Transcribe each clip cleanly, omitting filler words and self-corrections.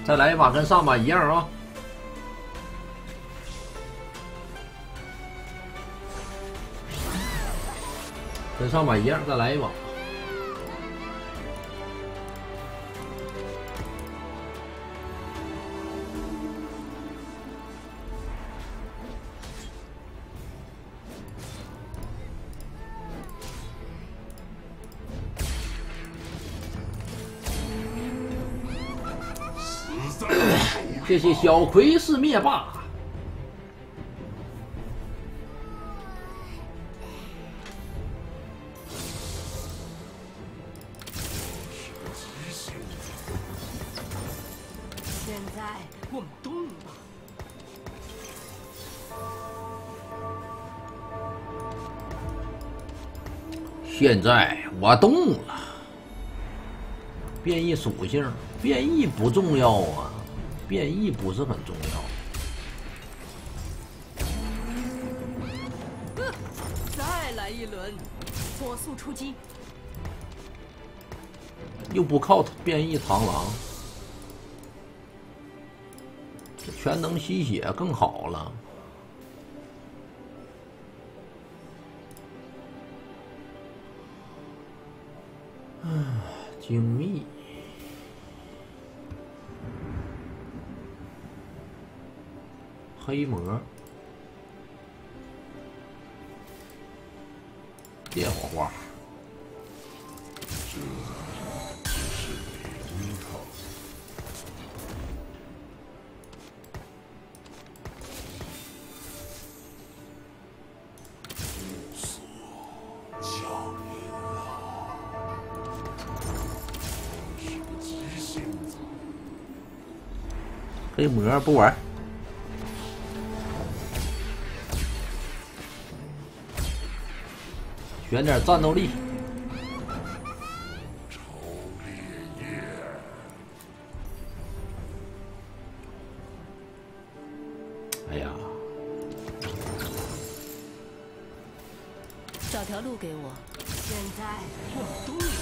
再来一把，跟上把一样啊！跟上把一样，再来一把。谢谢小葵是灭霸。 现在我们动吧。 现在我动了。变异属性，变异不重要啊。变异不是很重要。再来一轮，火速出击。 又不靠变异螳螂，这全能吸血更好了。精密。黑魔，烈火花， 这只是美套。所降临了，是个急性子。 黑魔不玩。选点战斗力。 超烈焰。 哎呀！ 找条路给我。现在我动了。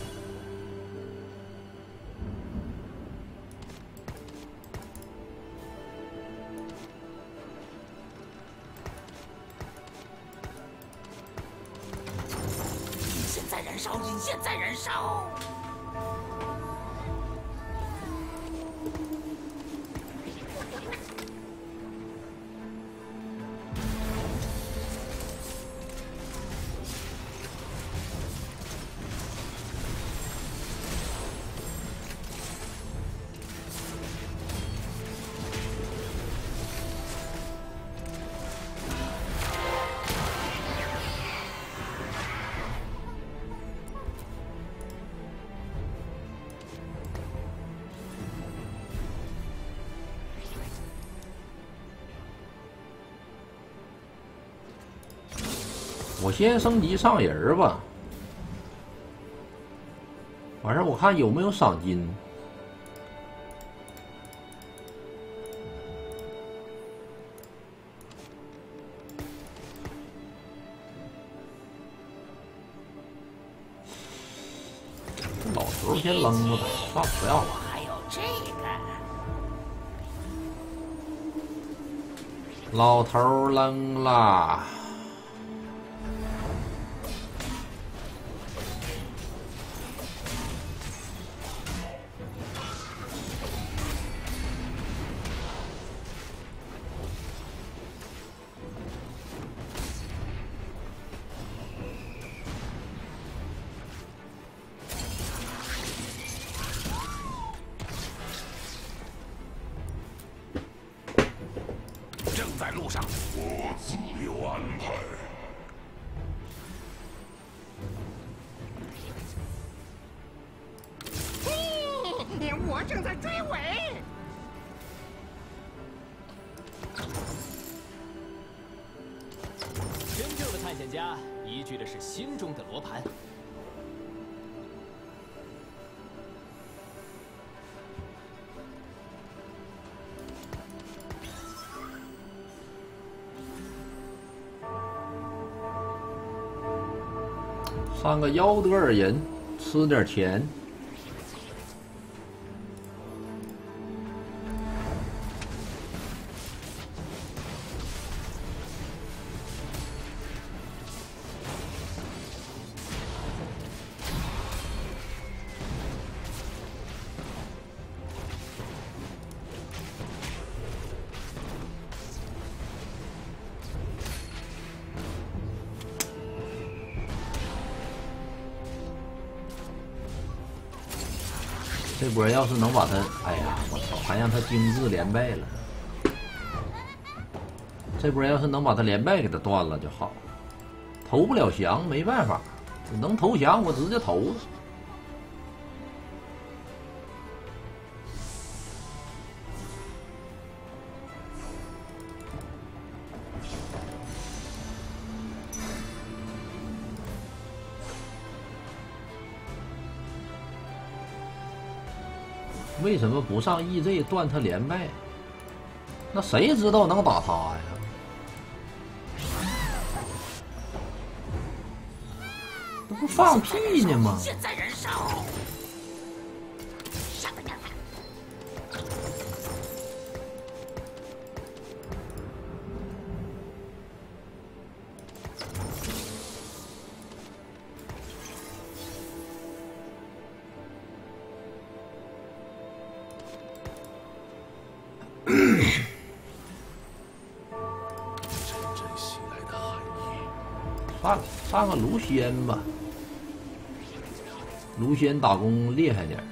燃烧，引线在燃烧。 我先升级上人吧，完事我看有没有赏金。老头先扔了吧，算了，不要了。 还有这个。 老头扔了。 在路上， 我自有安排。 我正在追尾。 真正的探险家依据的是心中的罗盘。 上个妖德尔人，吃点钱。 这波要是能把他，哎呀，我操，还让他精致连败了。这波要是能把他连败给他断了就好，投不了降没办法，能投降我直接投了。为什么不上 EZ 断他连败？那谁知道能打他呀？这不放屁呢吗？ 现在燃烧！上个娘们！ 上个卢仙吧，卢仙打工厉害点儿。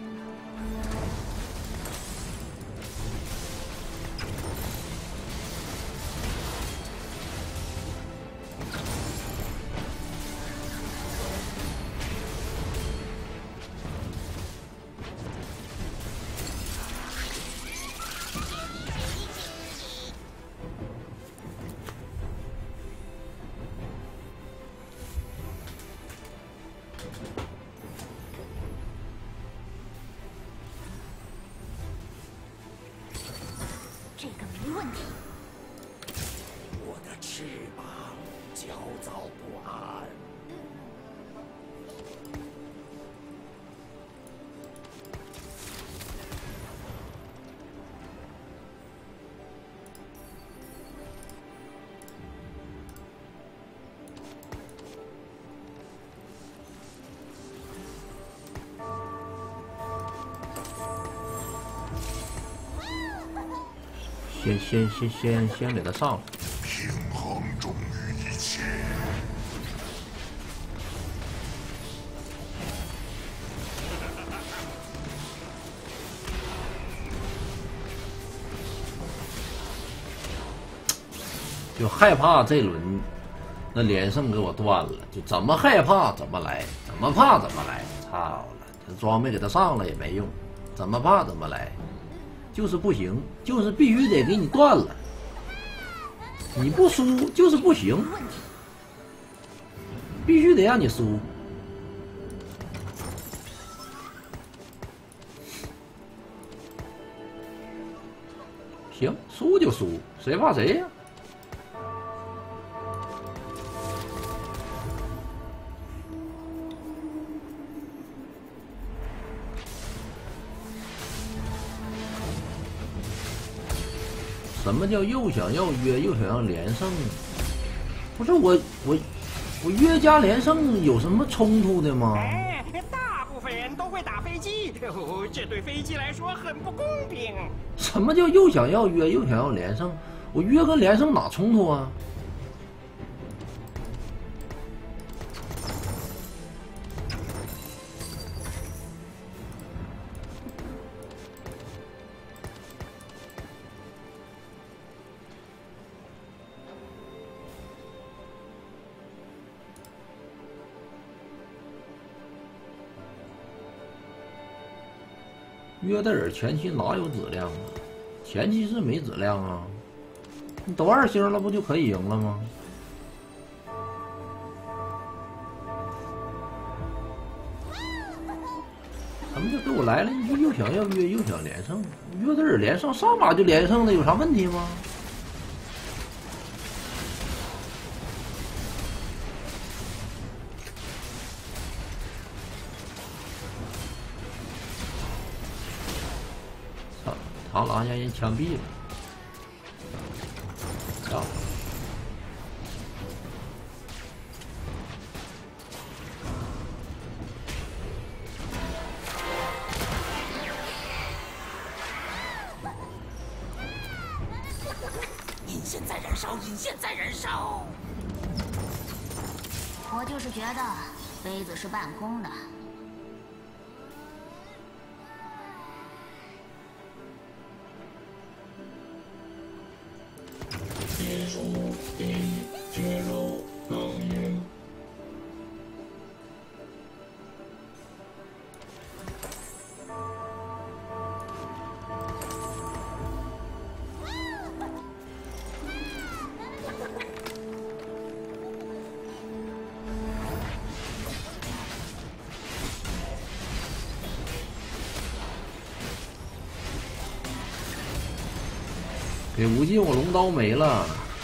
这个没问题。 我的翅膀焦躁不安。 先给他上了。 平衡重于一切。 就害怕这轮那连胜给我断了，就怎么害怕怎么来，怎么怕怎么来。操了，这装备给他上了也没用，怎么怕怎么来。就是不行，就是必须得给你断了。你不输就是不行，必须得让你输。行，输就输，谁怕谁呀？什么叫又想要约又想要连胜？不是我约加连胜有什么冲突的吗？ 哎，大部分人都会打飞机，这对飞机来说很不公平。 什么叫又想要约又想要连胜？我约跟连胜哪冲突啊？约的人前期哪有质量啊？前期是没质量啊！你都2星了，不就可以赢了吗？什么叫给我来了一句又想要约又想连胜？约的人连胜，上把就连胜的，有啥问题吗？螳螂让人枪毙了，啊！ 引线在燃烧，引线在燃烧。 我就是觉得杯子是半空的。 给无尽，我龙刀没了，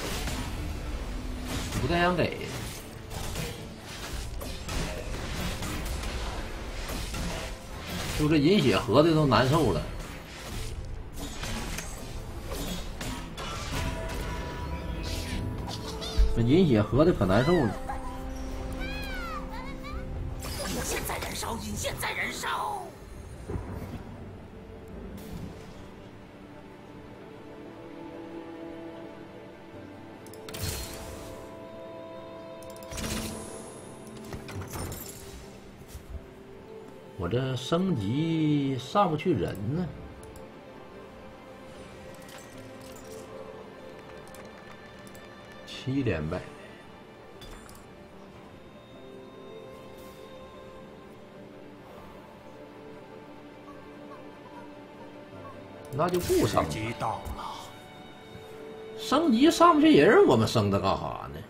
不太想给。就这饮血盒的都难受了。这饮血盒的可难受了。 引线在燃烧，引线在燃烧。 我这升级上不去人呢。7连败。那就不升了。 时机到了， 升级上不去人，我们升它干啥呢？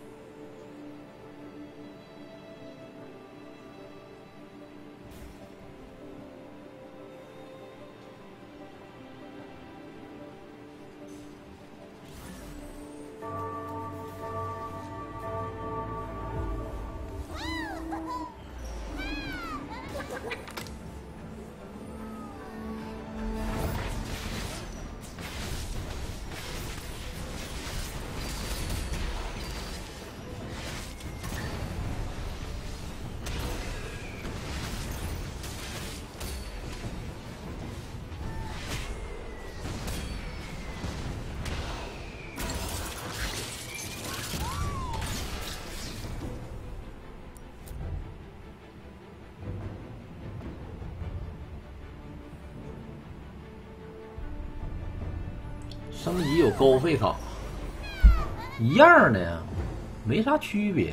升级有高费卡，一样的呀，没啥区别呀。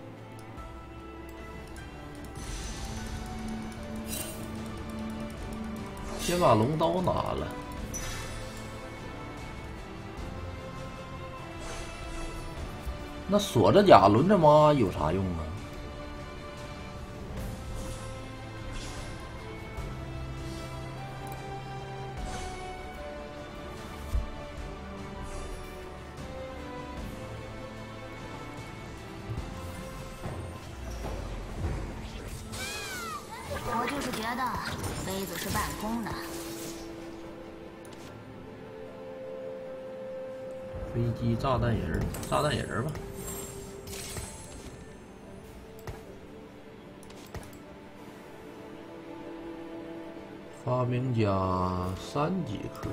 先把龙刀拿了。那锁着甲轮着妈有啥用啊？ 我就是觉得杯子是半空的。 飞机炸弹人，炸弹人吧。发明家3级课。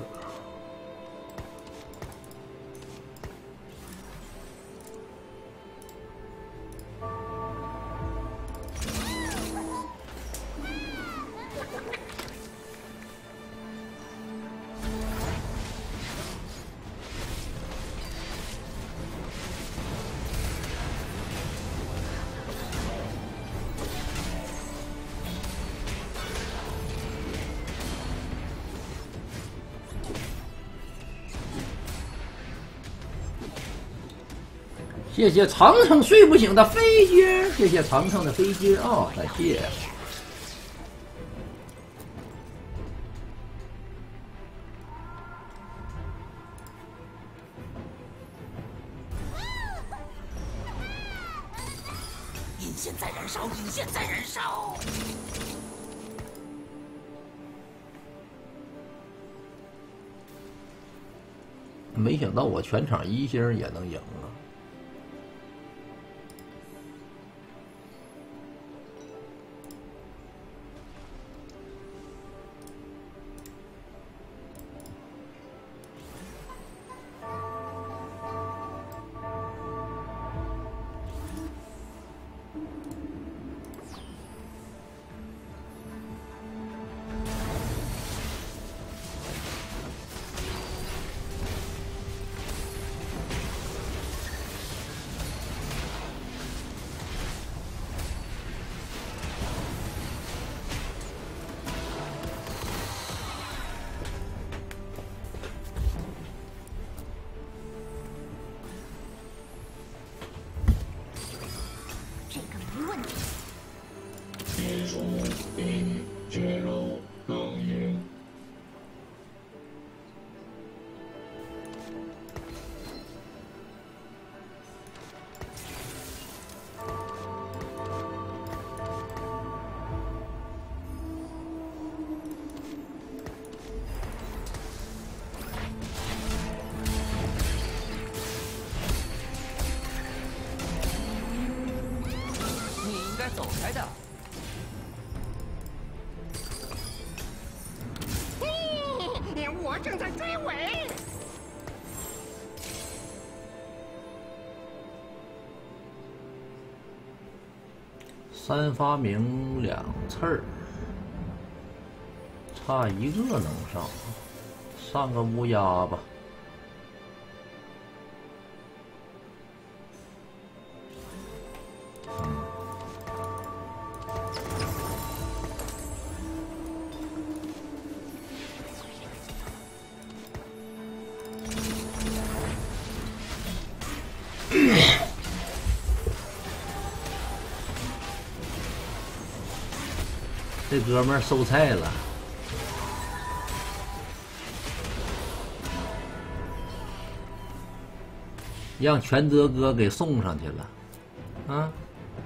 谢谢长城睡不醒的飞机，谢谢长城的飞机啊，感谢。 引线在燃烧，引线在燃烧。 没想到我全场1星也能赢啊！ 进入东营。 你应该走开的。 我正在追尾。 3发明2刺儿，差1个能上，上个乌鸦吧。这哥们儿收菜了，让全德哥给送上去了，啊！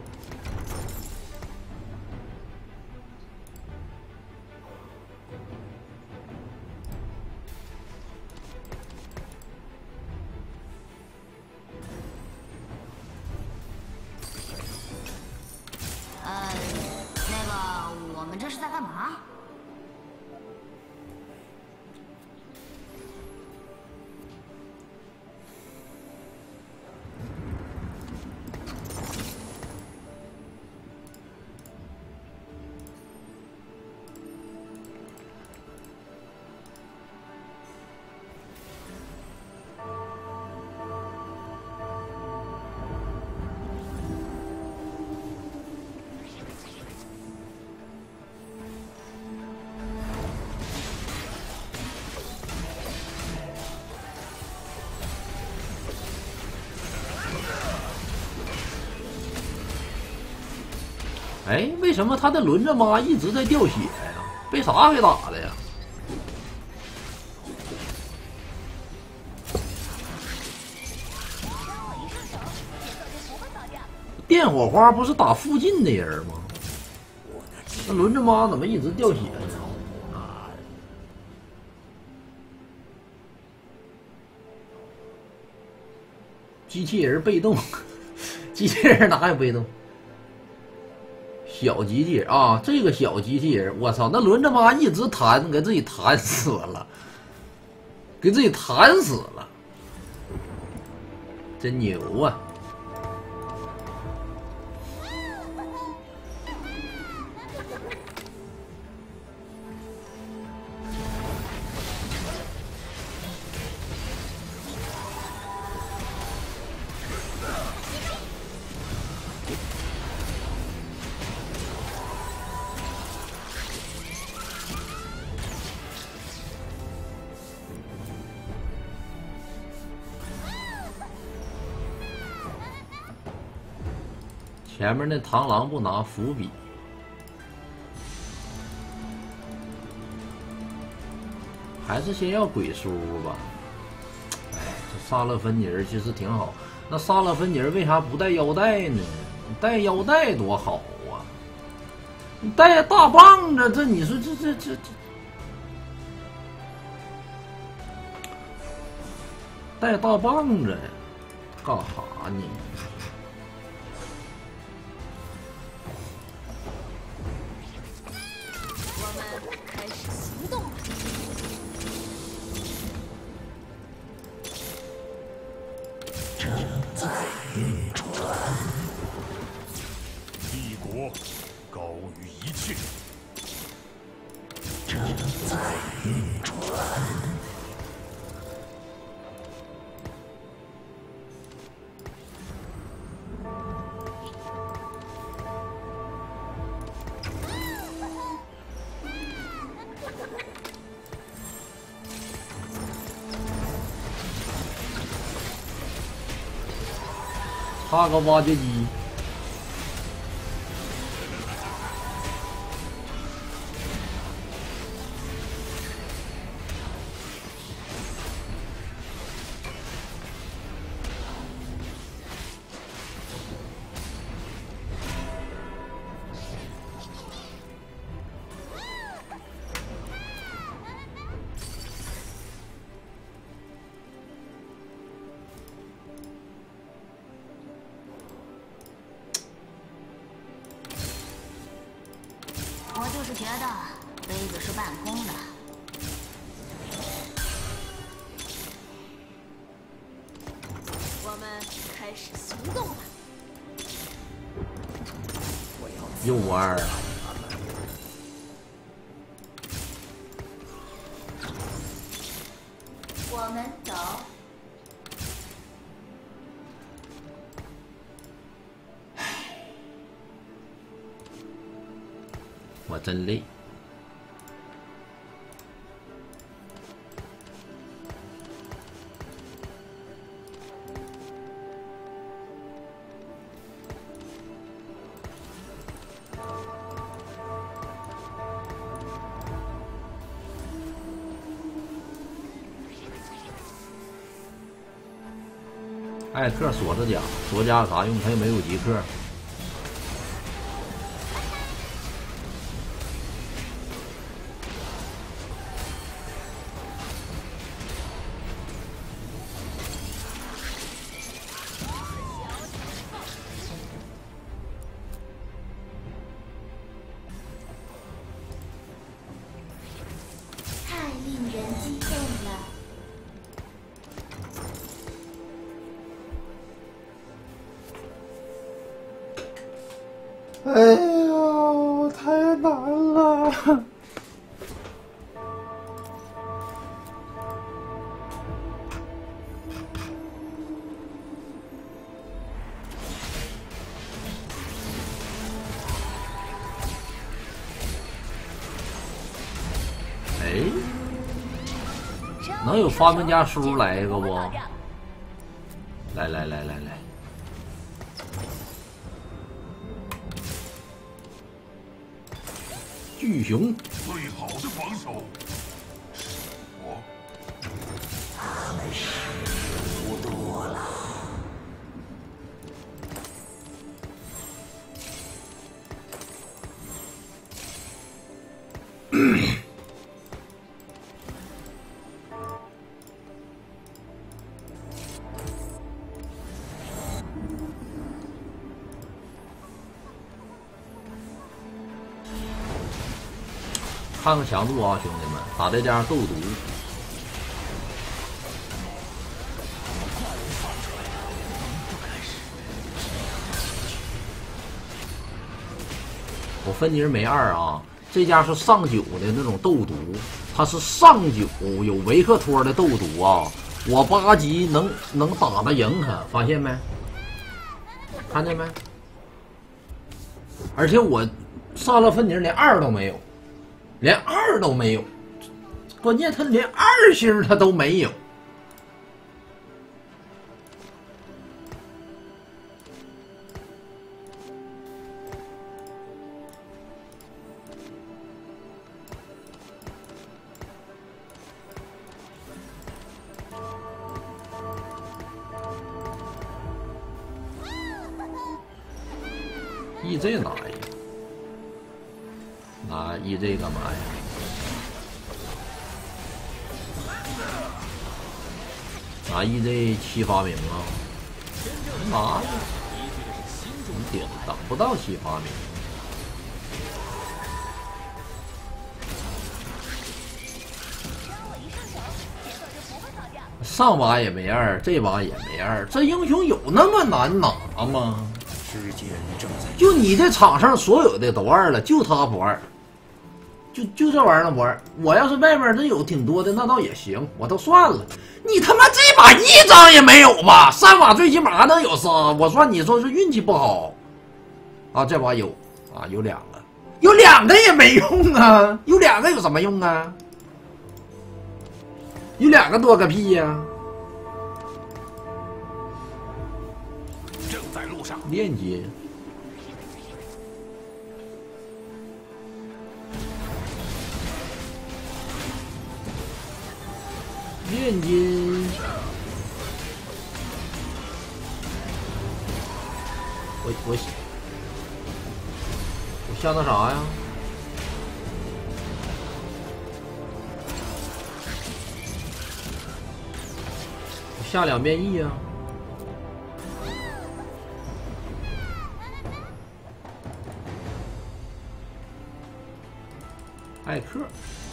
那个，我们这是在干嘛？ 哎，为什么他的轮子妈一直在掉血呀？被啥给打的呀？电火花不是打附近的人吗？那轮子妈怎么一直掉血呢？机器人被动，机器人哪有被动？小机器人啊，这个小机器人，我操，那轮子妈一直弹，给自己弹死了，给自己弹死了，真牛啊！前面那螳螂不拿伏笔，还是先要鬼书吧。哎，这萨勒芬尼尔其实挺好。那萨勒芬尼尔为啥不带腰带呢？带腰带多好啊！你带大棒子，这你说这带大棒子干哈呢？ 帝国高于一切。 正在运转。 差个挖掘机。 是半空的。 我们开始行动吧。 又52啊！ 我们走。 我真累。艾克锁着甲，锁甲有啥用？他又没有极客。 太令人激动了！ 哎呀，太难了！哎，能有发明家叔来一个不？来来来来来！巨熊， 最好的防守是我。 他们识途多了。 看看强度啊，兄弟们，打这家斗毒。我分级没2啊，这家是上9的那种斗毒，它是上9有维克托的斗毒啊，我8级能打得赢他，发现没？看见没？而且我上了分级连2都没有。连2都没有，关键他连2星他都没有。EZ 拿一个。拿 EZ 干嘛呀？拿 EZ 7发明啊？拿呀！你等不到7发明。上把也没2，这把也没2，这英雄有那么难拿吗？ 时间正在就你这场上所有的都2了，就他不2。就这玩意儿不2，我要是外面真有挺多的，那倒也行，我都算了。你他妈这把1张也没有吧？3把最起码还能有3，我算你说是运气不好啊。这把有啊，有2个，有2个也没用啊，有2个有什么用啊？有2个多个屁呀！ 正在路上。 链接。炼金，我下那啥呀？我下2变异呀！艾克。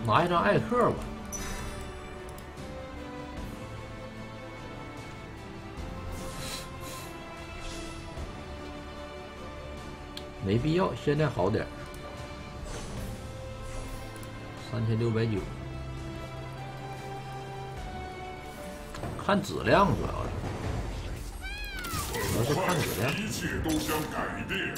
拿一张艾克吧。没必要，现在好点，3690，看质量主要是看质量。 一切都将改变。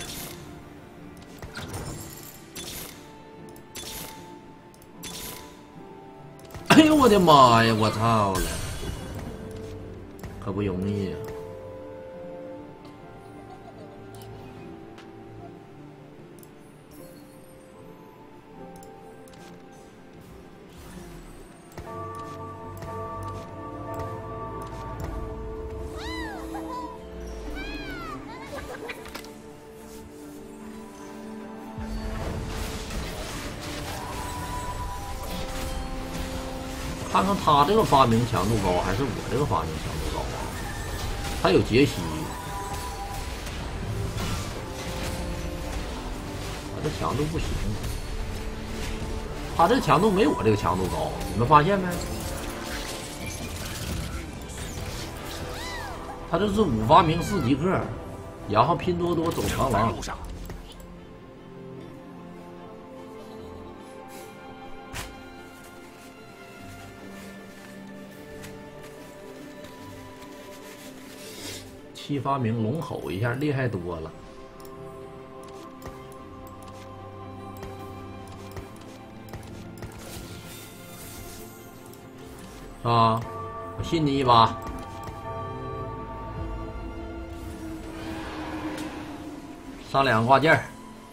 哎呦我的妈呀！我操了，可不容易呀、看看他这个发明强度高，还是我这个发明强度高啊？他有杰西，我这强度不行，他这强度没我这个强度高，你们发现没？他这是5发明4级克，然后拼多多走长廊。7发明龙吼一下，厉害多了。啊，我信你一把。上2个挂件儿。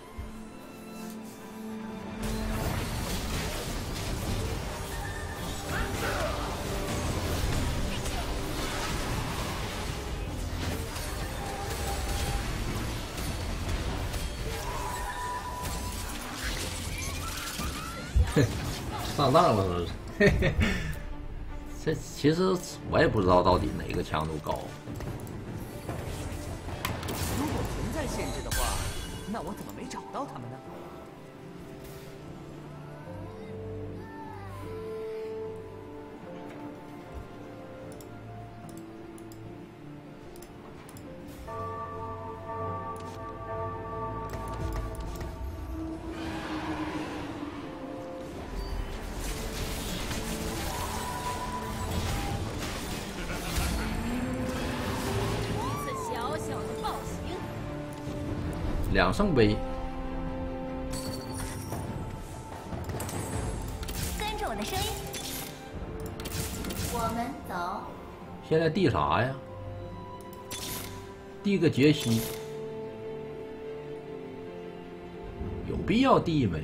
上当了是不是？嘿嘿，这其实我也不知道到底哪个强度高。 如果存在限制的话，那我怎么没找到他们呢？ 2圣杯， 跟着我的声音，我们走。 现在递啥呀？递个杰西，有必要递没？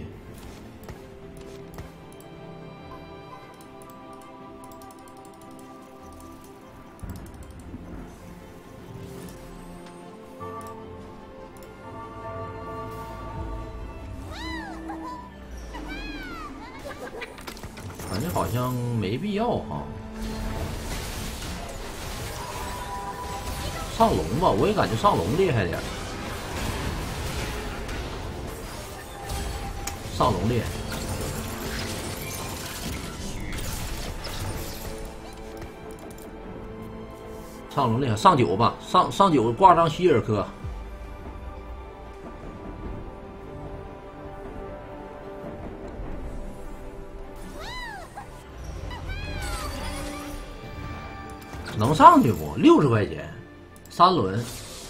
感觉好像没必要哈。上龙吧，我也感觉上龙厉害点。上龙厉害。上龙厉害，上9吧，上9挂上希尔科。能上去不？60块钱，3轮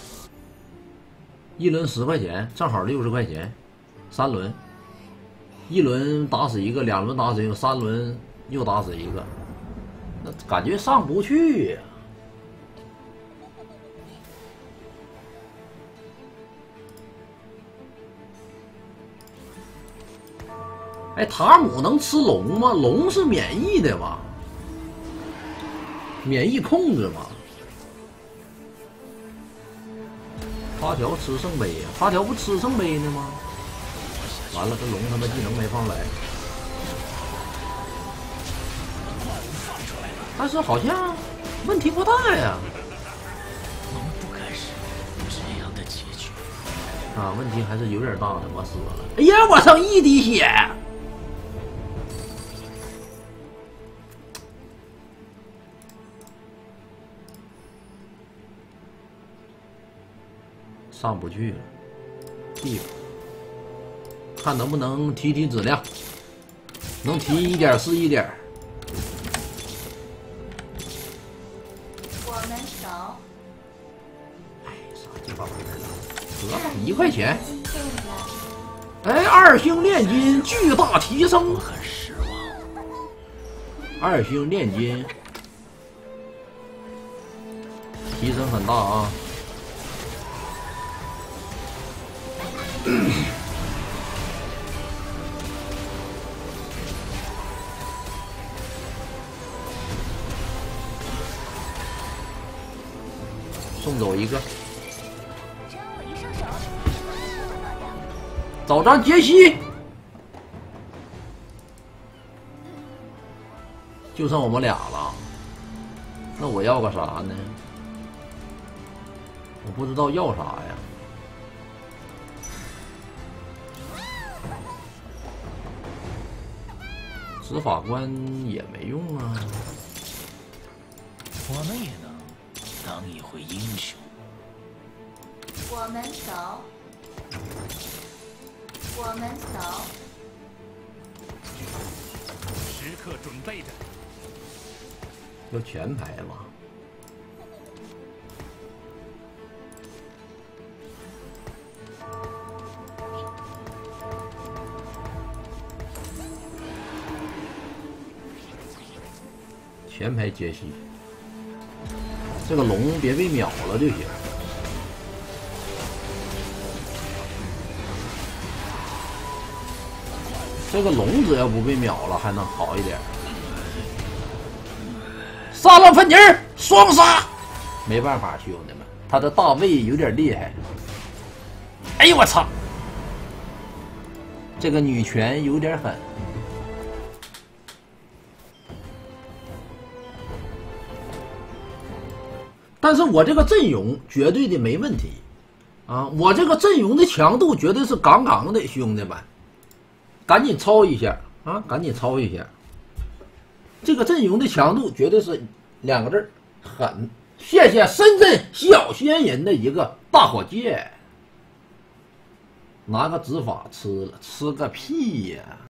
，1轮10块钱，正好60块钱，3轮，1轮打死一个，2轮打死一个，3轮又打死一个，那感觉上不去呀。哎，塔姆能吃龙吗？龙是免疫的吧？免疫控制嘛。发条吃圣杯呀，发条不吃圣杯呢吗？完了，这龙他妈技能没放来。但是好像问题不大呀。 龙不该是这样的结局。 啊，问题还是有点大的，我死了。哎呀，我剩1滴血。 上不去了，地方看能不能提质量，能提一点是一点。 我们走。 哎，啥鸡巴玩意儿了？得1块钱。哎，2星炼金巨大提升， 我很失望。 2星炼金提升很大啊！送走一个， 只要我一上手， 找张杰西，就剩我们俩了。那我要个啥呢？我不知道要啥呀。执法官也没用啊。 我们也能当一回英雄。 我们走。我们走。 时刻准备着。 要前排吗？前排杰西，这个龙别被秒了就行。这个龙只要不被秒了，还能好一点。杀了芬妮儿，双杀！没办法，兄弟们，他的大卫有点厉害。哎呦我操！这个女拳有点狠。但是我这个阵容绝对的没问题啊！我这个阵容的强度绝对是杠杠的，兄弟们，赶紧抄一下啊！赶紧抄一下。这个阵容的强度绝对是2个字狠！谢谢深圳小仙人的一个大火箭，拿个执法吃了，吃个屁呀！